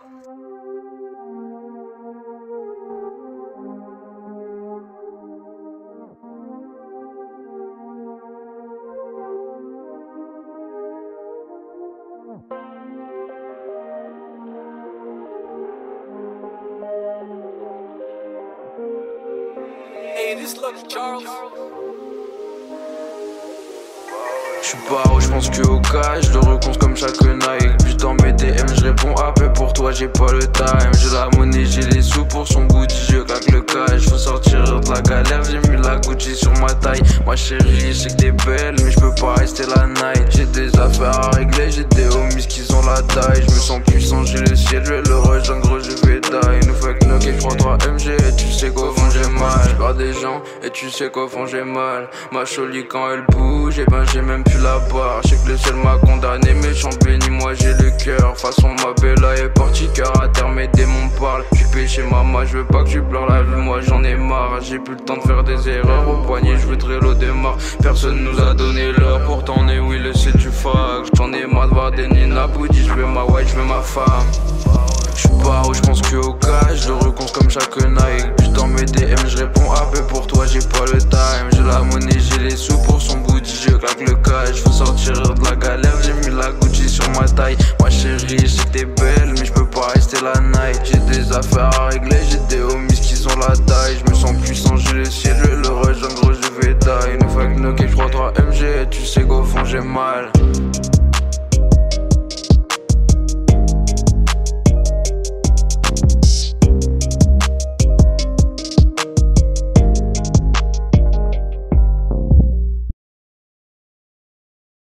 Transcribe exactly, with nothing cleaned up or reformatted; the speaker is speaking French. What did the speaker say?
Hey, this Lucky Charles. J'suis pas haut, j'pense que au cas, je le reconce comme chaque Nike. Puis dans mes D M, j'réponds A P pour toi, j'ai pas le time. J'ai la monnaie, j'ai les sous pour son goodie, je claque le cash. Faut sortir de la galère, j'ai mis la Gucci sur ma taille. Ma chérie, je sais que t'es belle, mais j'peux pas rester la night. J'ai des affaires à régler, j'ai des homies qui ont la taille. J'me sens puissant, j'ai le ciel, je le rejoindre, gros, je vais die. Nous fuck no K trois M G, et tu sais qu'au fond j'ai mal. J'perds des gens, et tu sais qu'au fond j'ai mal. Ma cholie quand elle bouge, et ben j'ai même plus la barre. J'sais que le ciel m'a condamné, méchant béni, moi j'ai le cœur. Façon ma bella est partie, cœur à terre, mes démons parlent. J'suis péché maman, j'veux pas que tu pleures la vie, moi j'en ai marre. J'ai plus le temps de faire des erreurs, au poignet j'voudrais l'eau démarre. Personne nous a donné l'heure, pourtant on est oui le c'est du fac. J'en ai marre de voir des Nina Boudi, j'veux ma wife, j'veux ma femme. J'suis pas haut, j'pense que au cas, je le reconce comme chaque Nike. Puis dans mes D M, j'réponds A P pour toi, j'ai pas le time. J'ai la monnaie, j'ai les sous pour son booty, je claque le cash. Faut sortir de la galère, j'ai mis la Gucci sur ma taille. Ma chérie, je sais que t'es belle, mais j'peux pas rester la night. J'ai des affaires à régler, j'ai des homies qui ont la taille. J'me sens puissant, j'ai le ciel, je le rejoins, gros, je vais die. Nous fuck no K trois M G, tu sais qu'au fond j'ai mal.